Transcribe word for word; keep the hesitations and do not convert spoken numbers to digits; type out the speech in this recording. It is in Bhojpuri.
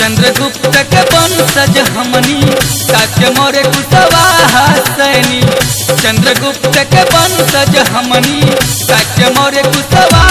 चंद्रगुप्त के वंशज हमनी काके मोरे कुशवाहा सैनी। चंद्रगुप्त के वंशज हमनी काके मोरे कुशवाहा